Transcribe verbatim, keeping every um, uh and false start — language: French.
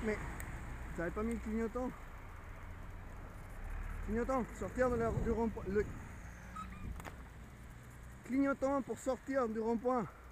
Mais vous n'avez pas mis le clignotant. Clignotant, sortir de la, du rond-point. Le clignotant pour sortir du rond-point.